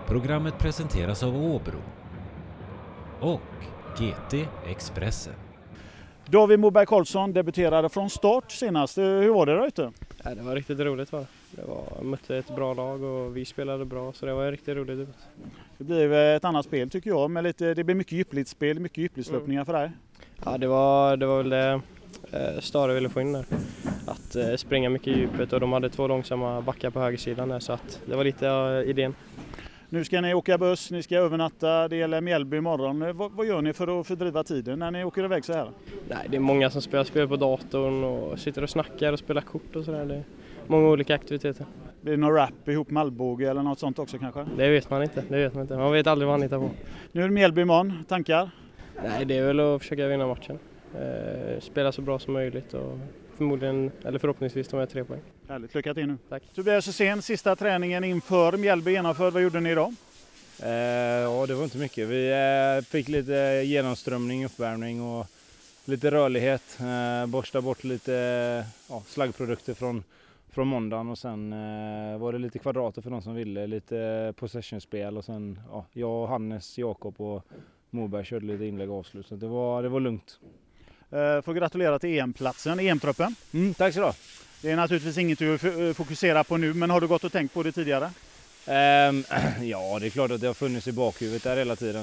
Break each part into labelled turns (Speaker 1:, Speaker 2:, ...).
Speaker 1: Programmet presenteras av Åbro och GT Expressen.
Speaker 2: David Moberg Karlsson debuterade från start senast. Hur var det där ute?
Speaker 3: Ja, det var riktigt roligt. Mötte ett bra lag och vi spelade bra, så det var riktigt roligt.
Speaker 2: Det blev ett annat spel tycker jag, med det blir mycket djupligt spel, mycket djupledslöpningar för dig.
Speaker 3: Ja, det var väl det Stare ville få in där. Att springa mycket i djupet, och de hade 2 långsamma backar på högersidan där, så att det var lite idén.
Speaker 2: Nu ska ni åka buss, ni ska övernatta, det gäller Mjällby imorgon. Vad gör ni för att fördriva tiden när ni åker iväg så här?
Speaker 3: Nej, det är många som spelar spel på datorn och sitter och snackar och spelar kort och sådär. Det är många olika aktiviteter.
Speaker 2: Blir det någon rap ihop med Alvbåge eller något sånt också kanske?
Speaker 3: Det vet man inte. Man vet aldrig vad han hittar på.
Speaker 2: Nu är det Mjällby imorgon, tankar?
Speaker 3: Nej, det är väl att försöka vinna matchen. Spela så bra som möjligt och förhoppningsvis de här 3 poäng.
Speaker 2: Härligt, lycka till nu.
Speaker 3: Tack.
Speaker 2: Tobias Hysén, sista träningen inför Mjällby genomförd. Vad gjorde ni idag?
Speaker 4: Ja, det var inte mycket. Vi fick lite genomströmning, uppvärmning och lite rörlighet. Borsta bort lite slaggprodukter från måndagen, och sen var det lite kvadrater för de som ville, lite possessionspel, och sen jag, Hannes, Jakob och Moberg körde lite inlägg och avslut, så det var lugnt.
Speaker 2: Får gratulera till EM-platsen, EM-truppen.
Speaker 4: Tack så du ha.
Speaker 2: Det är naturligtvis inget du fokuserar på nu, men har du gått och tänkt på det tidigare?
Speaker 4: Ja, det är klart att det har funnits i bakhuvudet där hela tiden.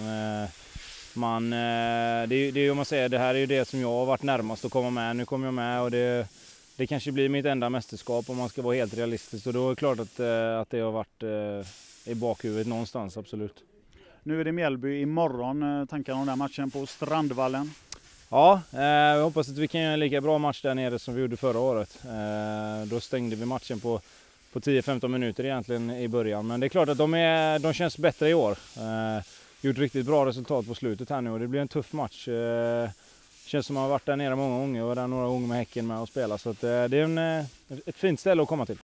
Speaker 4: Det är ju, om man säger, det här är ju det som jag har varit närmast att komma med. Nu kommer jag med, och det kanske blir mitt enda mästerskap om man ska vara helt realistisk. Och då är det klart att det har varit i bakhuvudet någonstans, absolut. Nu
Speaker 2: är det Mjällby imorgon. Tankar om den här matchen på Strandvallen?
Speaker 4: Ja, jag hoppas att vi kan göra en lika bra match där nere som vi gjorde förra året. Då stängde vi matchen på 10-15 minuter egentligen i början. Men det är klart att de känns bättre i år. Gjort riktigt bra resultat på slutet här nu, och det blir en tuff match. Känns som man har varit där nere många gånger, och var där några gånger med Häcken med och spela. Så att, det är ett fint ställe att komma till.